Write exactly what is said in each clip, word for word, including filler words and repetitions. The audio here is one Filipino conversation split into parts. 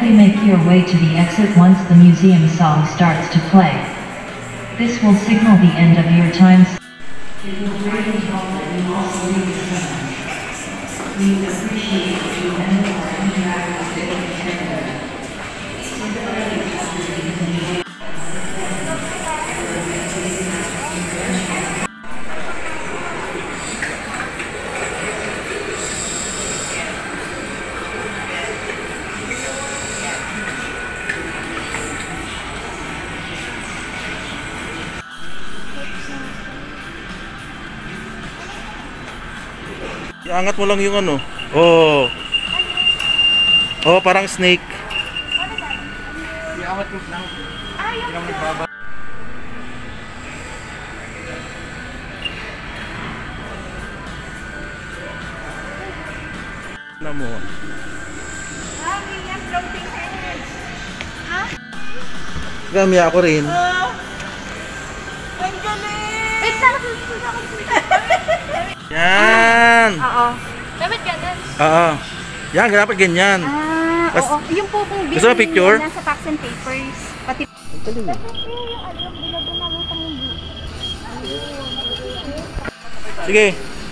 quickly make your way to the exit once the museum song starts to play. This will signal the end of your time. It will greatly help that you also leave the cinema. We would appreciate if you end or interact with it in ten minutes. Iangat mo lang yung ano. Oh. Oh, parang snake. Iangat mo lang. Hindi lang magbaba. Na mo. Ah, ganyan, floating head. Ha? Gami ako rin. Oh. Ang galing! Wait, sana susunod ako dito. Yan. Oo. Dapat ganun. Oo. Yan, dapat ganyan. Ah, Pas- oo. Yung po kung Gusto mo picture? nasa facts and papers. Pati Ang galing. dapat yung alam, bilagyan namin sa mundo. Sige.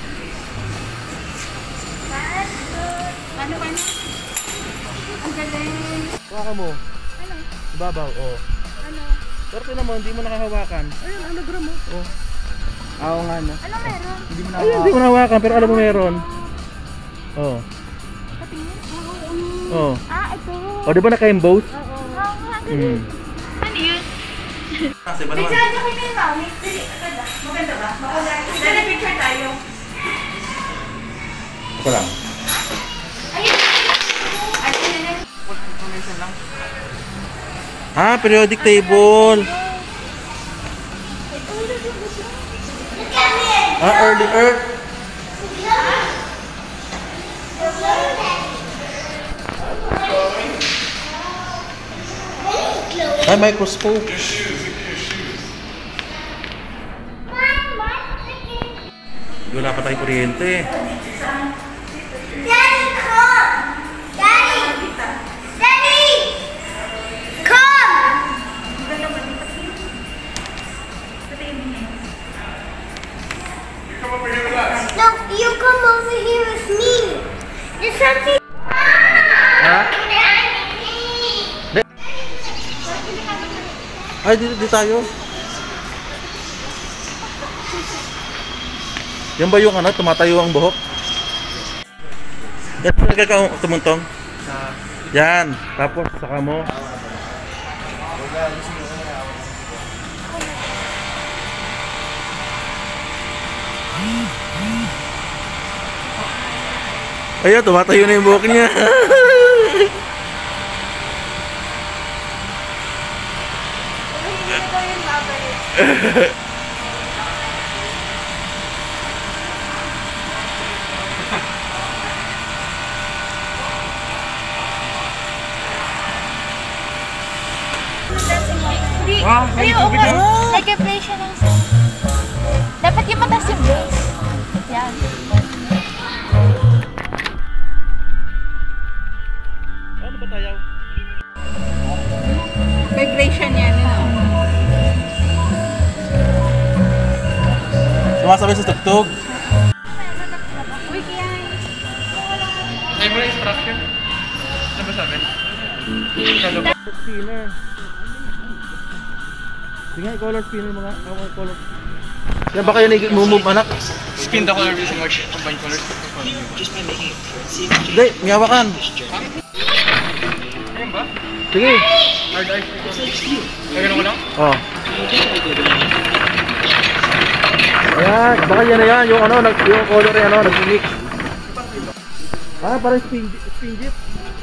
Ano ba na? Ang galing. Hawakan mo. Ano? Ibabaw, oh. Ano? Pero tinan mo, hindi mo nakahawakan. Ayun, hologram mo. Oh. Oo nga no. Ano meron? Hindi mo na Ayun, hindi mo nahawakan, pero alam mo meron. Oh. Patingin? Oo. Oh. Ah, ito. Oh, di ba naka-emboss? Oo. Oo, nga Hmm. galing. Ano yun? Kasi ba May naman? charge ako yung mami. Maganda. Maganda ba? Maganda. Dali picture tayo. Ako lang. Ayun. Ayun na. Information lang. Ah, periodic table. Ah, early earth. Ay, microscope. Wala pa tayong kuryente. Daddy, come! Daddy! Daddy! Come! No, you come over here with me. There's something. Ha? Ay, dito, dito tayo. Yan ba yung ano, tumatayo ang buhok? Yan talaga ka tumuntong? Yan, tapos saka mo. Ayun, tumatayo na yung buhok niya. Hindi. Wow, may Ayun, tubig okay. na. Nag-play siya ng sound. Dapat yung mataas yung bass. Yan. Ano ba tayo? Vibration yan. Sumasabay sa tugtog. Uy, kaya. Ay mo na instruction. Ano ba sabi? Spinner. Sige nga, color spinner mga mga color. Yan ba kayo nag-move anak? Spin the color using our combine colors. Hindi, miyawakan. Ayun ba? Sige. Hard eyes. Ay, ganun ko lang? Oh. Ayan, baka yan na yan, yung ano, nag, yung color yan, ano, nag-mix. Ah, parang spin, spin jeep.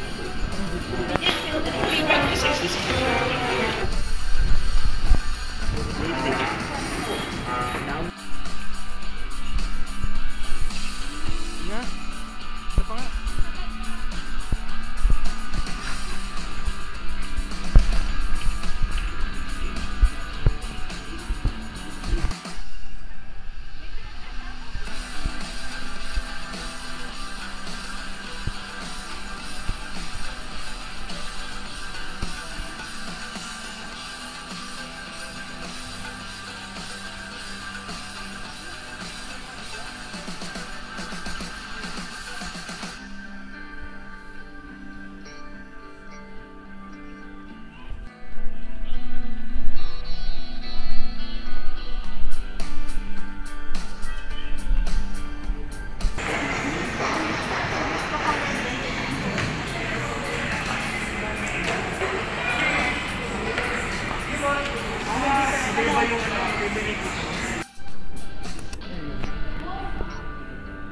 Nga. Isa pa nga.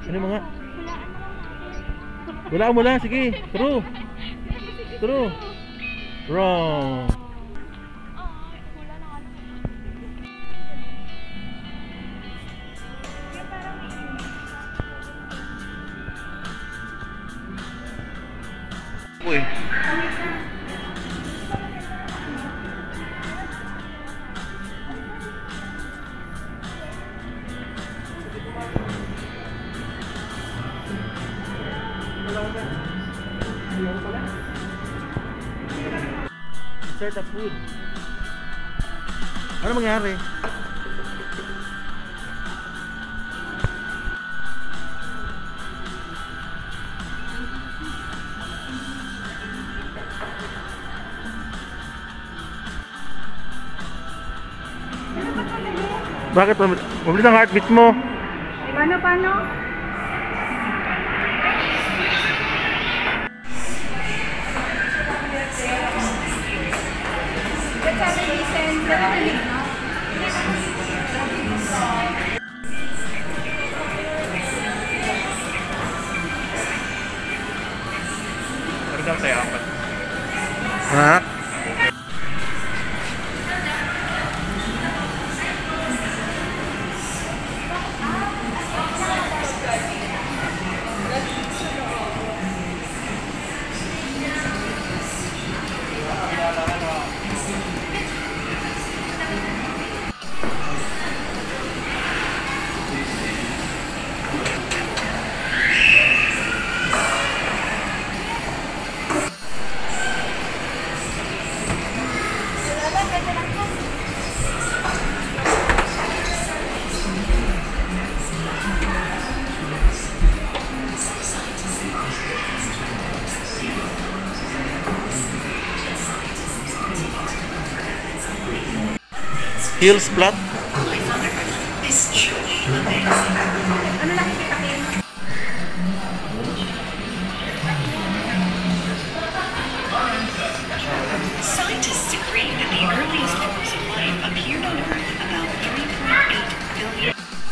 Ano mga? Wala mo lang, sige. True. True. Wrong. Uy. Insert the food. Ano mangyari? Bakit? Mabilis ang heartbeat mo. Paano, paano? Ano daw tayo apat? Ha? Heels flat. Scientists agree that the earliest forms of life appeared on Earth about three point eight billion.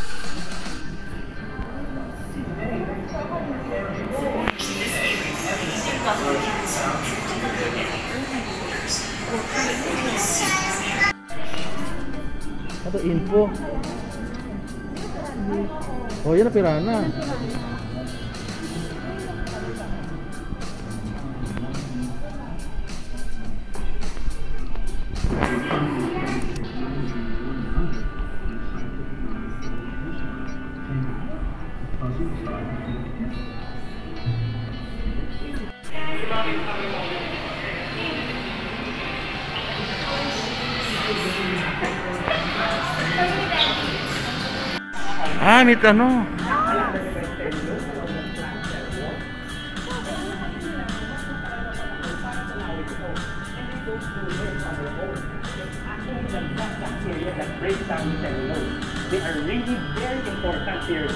Ito info. Oh, yan na pirana. Ah, may ano. That breaks down cellulose. They are really very important here.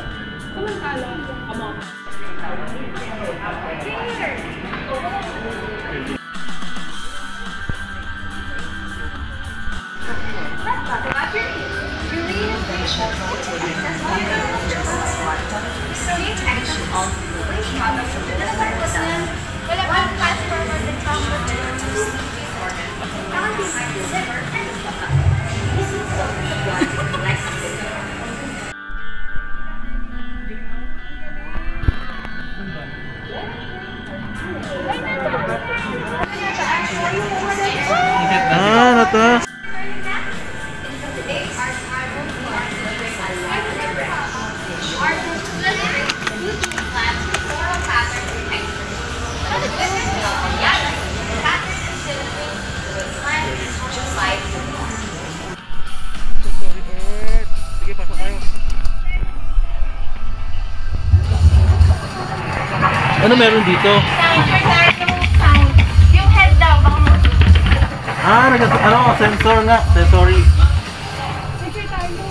Ah, nata. Sige, pasok tayo. Ano meron dito? Yung head daw, baka mo. Ah, nag ano, sensor nga, sensory. Picture tayo.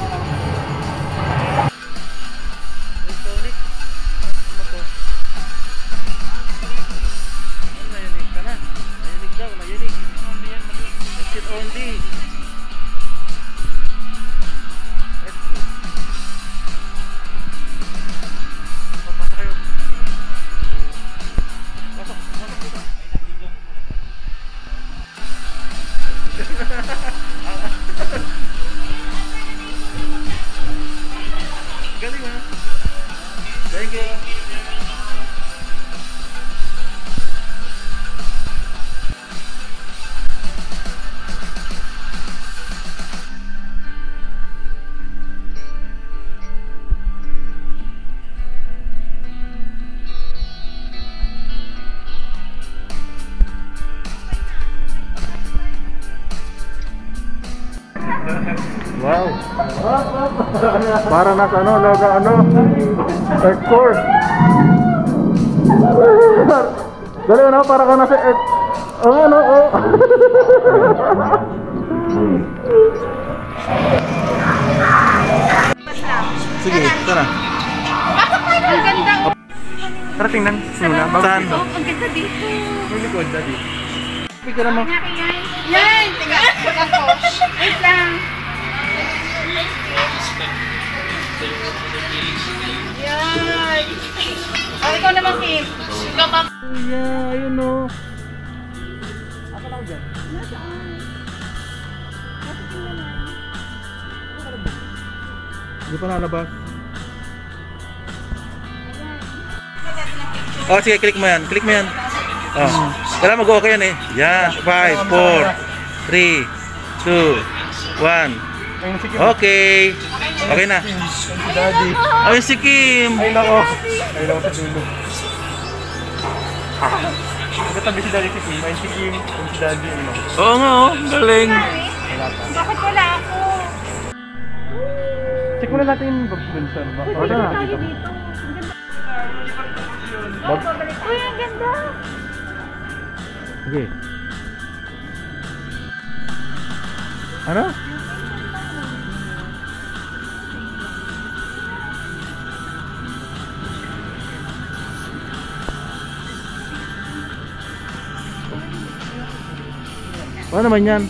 Electronic. Ano to? Nayanig ka na. Nayanig daw, nayanig. Exit only. Exit. Para nasa ano, loga ano, Earth core. Dali ano, para ka nasa Earth. Oh, ano, oh. Sige, tara. Ang ganda. Tara tingnan. Muna. Saan? Oh, ang ganda dito. Yung likod, daddy. Picture mo. Yan! Tiga, pag ako. Wait lang. Yan! Oh, ikaw naman, Kim. Ikaw pa. Yeah, ayun o. Hindi pa nalabas. Oh, sige, click mo yan. Click mo yan. Oh. Kailangan mag-okay yan eh. Yan. five, four, three, two, one. Okay. Okay na. Daddy. Ay, si Kim. Ay, nako. Ay, nako sa dulo. Nagkatabi si daddy si Kim. Ay, si Kim. Kung si daddy, ano. Oo nga oh. Galing. Bakit wala ako? Check muna natin yung Bunsan. Oo na. Tayo dito. Ang ganda. Uy, ang ganda. Sige. Ano? Ano naman yan?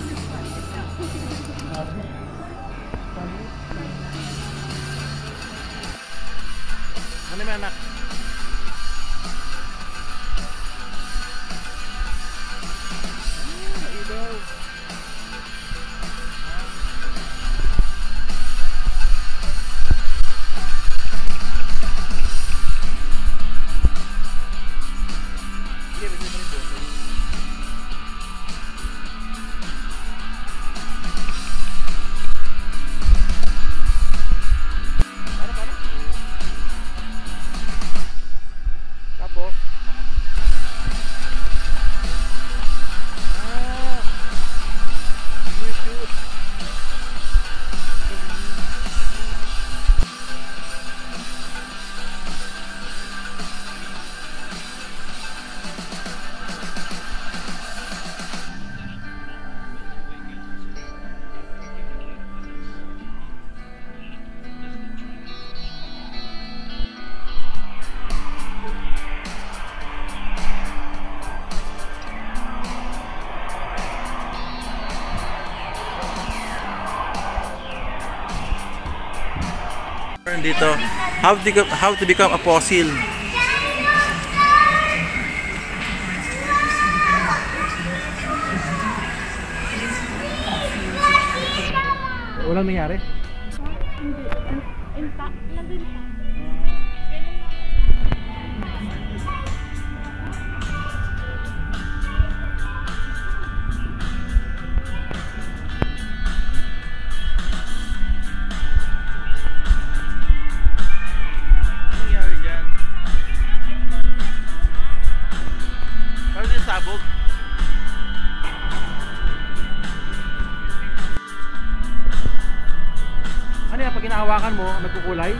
Ano naman anak? Dito, how to become, how to become a fossil. Walang nangyari? Sabog. Ano yan, pag hinahawakan mo, nagkukulay?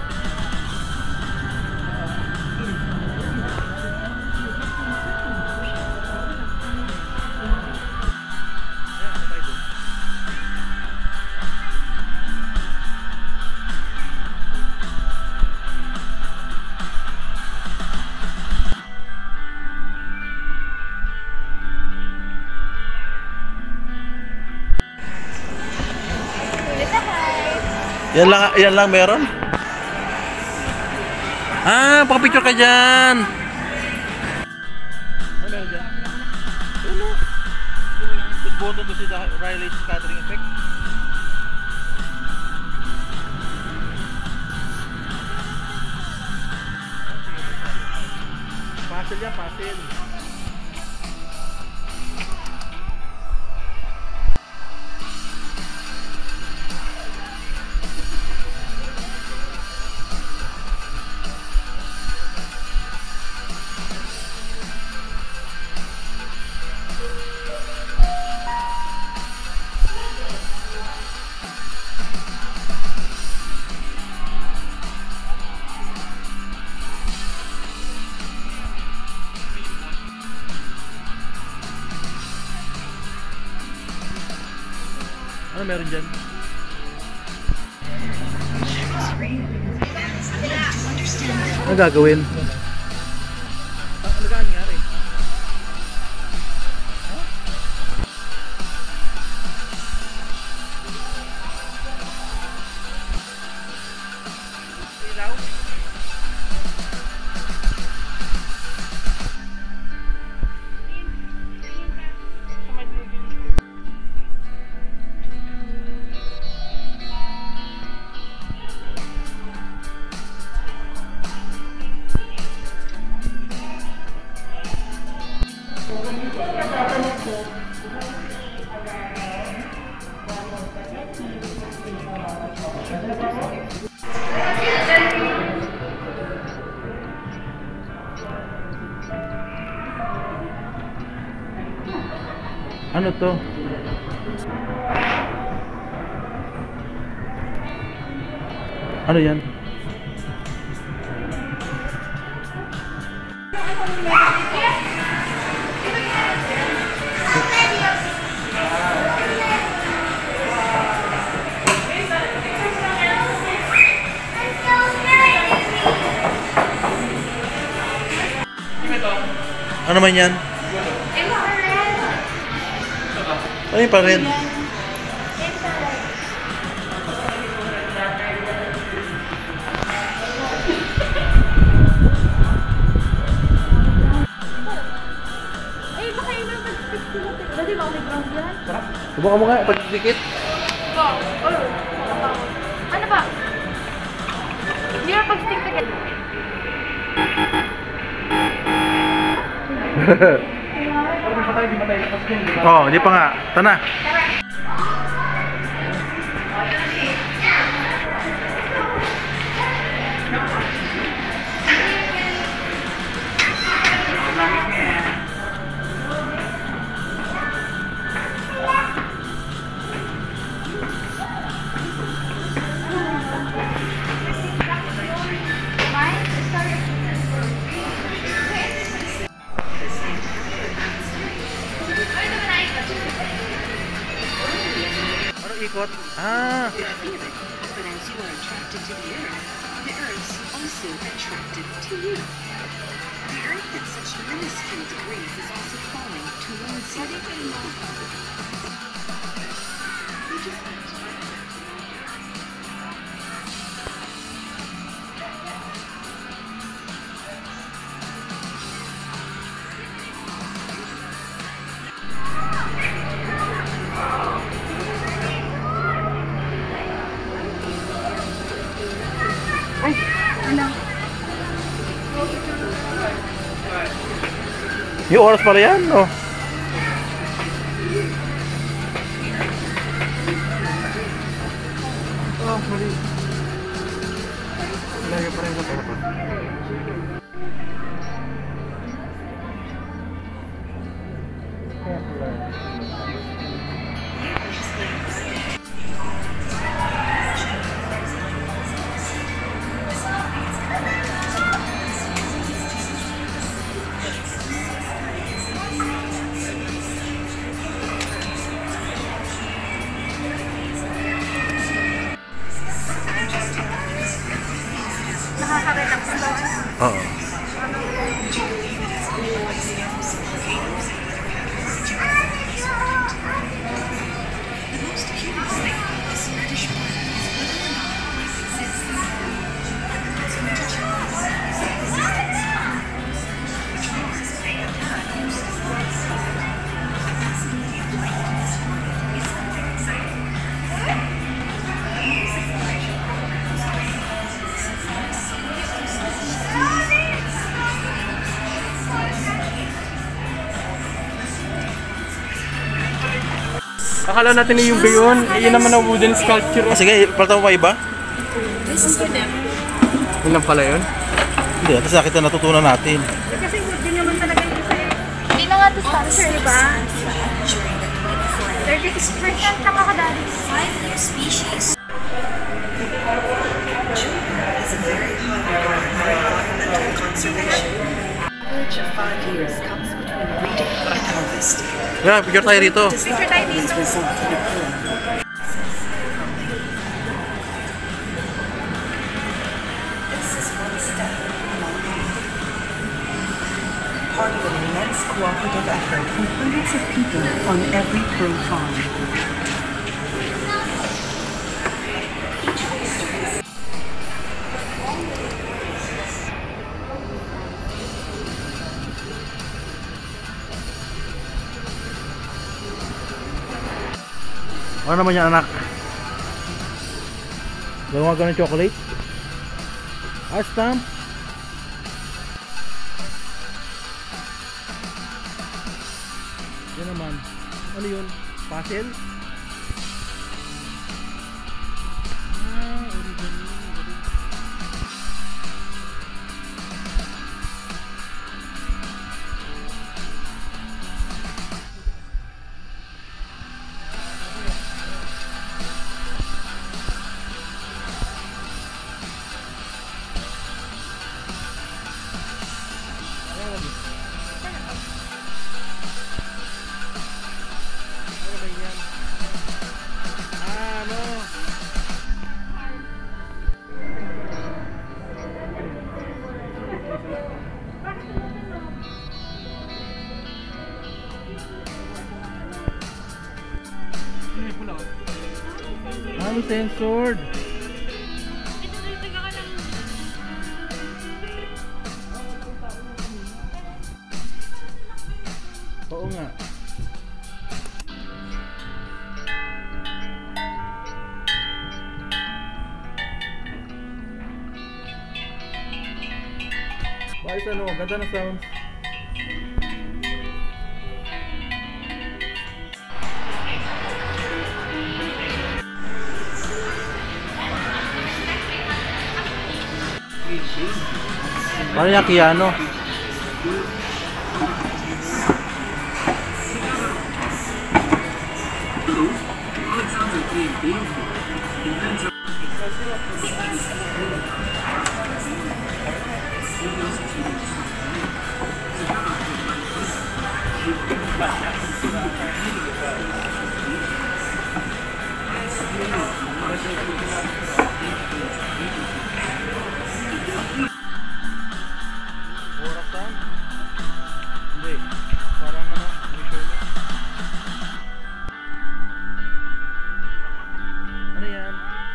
Yan lang, yan lang meron. Ah, pakapicture ka dyan. Ano meron dyan? Ano? Good button to see the Rayleigh scattering effect. Puzzle yan, puzzle. Ano meron dyan? Ano gagawin? Ano nangyari? Ilaw? Ano to? Ano yan? Ano naman yan? Ano yung pa rin? Eh, baka yun ang pag-stick sila. Dali ba may ground yan? Subukan mo nga, pag-dikit. Ano ba? Hindi na pag-stick agad. Oh, hindi pa nga. Tana. Ano ikot? Ah. But as you are attracted to the Earth, the Earth's also attracted to you. The Earth at such minuscule degrees is also falling towards you. Yung oras pala yan, no? Oh, mali. Layo pa rin sa papa. Nakaka-relax ba? Oo. Akala natin na yung gayon, eh, yun naman ang wooden sculpture. Ah, sige, palta mo pa iba? Yun lang pala yun? Hindi, tapos nakita natutunan natin. Kasi hindi naman talaga yung isa yun. Hindi na nga to sponsor, diba? thirty-six percent na kakadali. Five new species. Jupiter is a very hot regard for environmental conservation. Average of five years comes between breeding and harvest. Yeah, picture tayo rito. Picture tayo dito. Result in a poem. part of an immense cooperative effort from hundreds of people on every pearl farm. Ano naman yan, anak? Gawa ka ng chocolate? Ah, stamp? Yan naman. Ano yun? Puzzle? Ah, origami. Ano censored? Oo nga. Bakit ano? Ganda na sounds. Paano yung piano? Hindi. Parang ano, ano yan?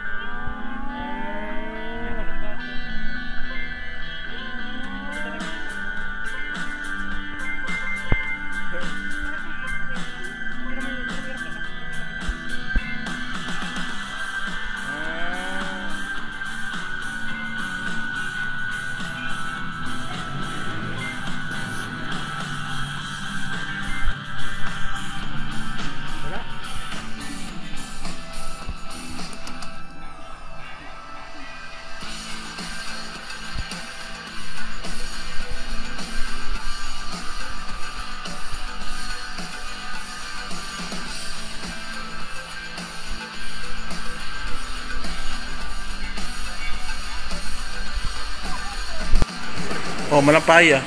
Oh, malampaya.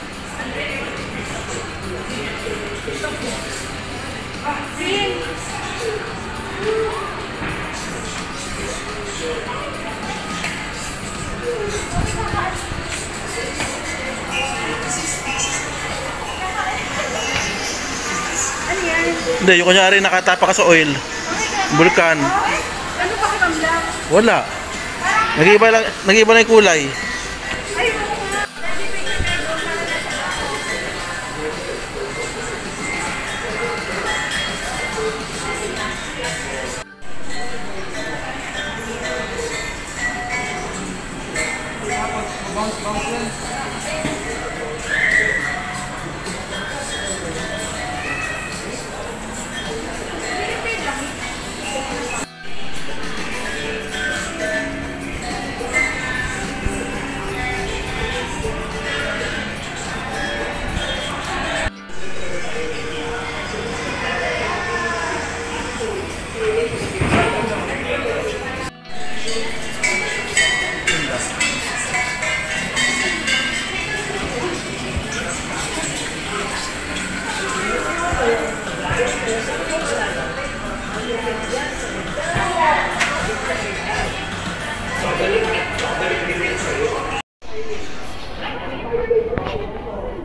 Hindi, yung kunyari nakatapa ka sa oil. Bulkan. Ano pa kinamdam? Wala. Nag-iiba lang, nag-iiba lang yung kulay.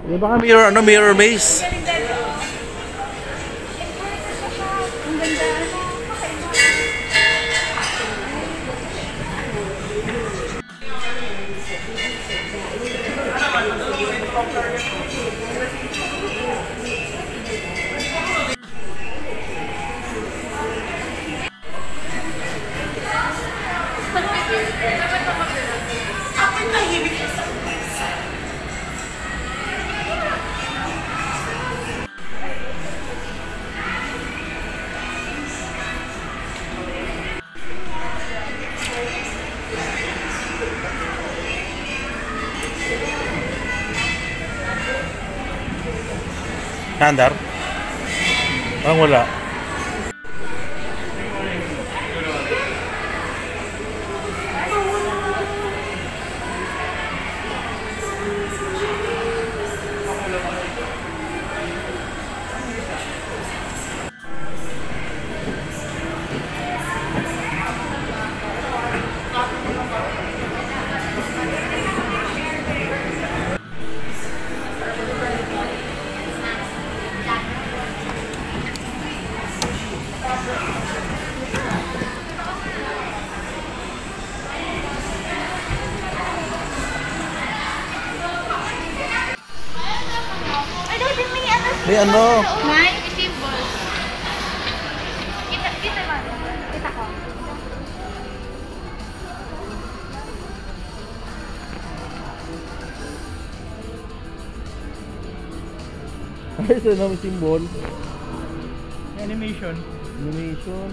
Yung baka mirror, ano, mirror maze. Handar? Parang wala. May ano? Nine, symbol. Kita, kita ba? Kita ko. Ay, saan ang symbol? Animation. Animation.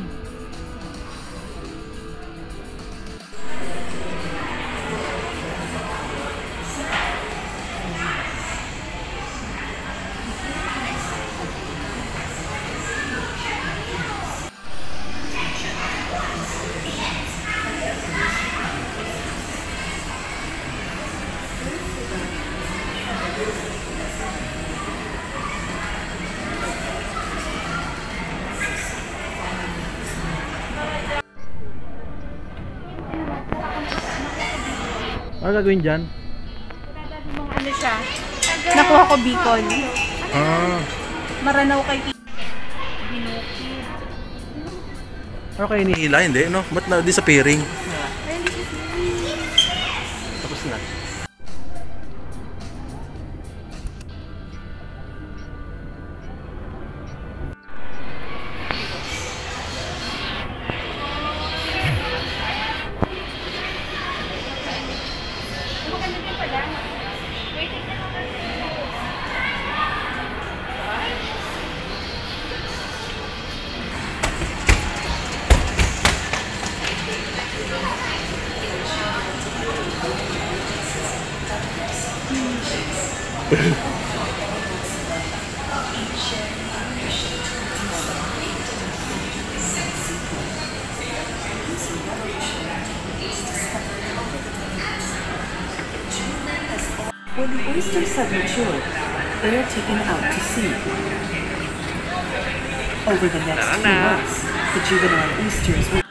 Ano gagawin dyan? Ano siya? Nakuha ko Bicol. Ah. Maranaw kay Binukid. Ano kayo iniila? Hindi, no? Ba't na, di sa piring? Tapos na. When the oysters have matured, they are taken out to sea. Over the next few months, the juvenile oysters will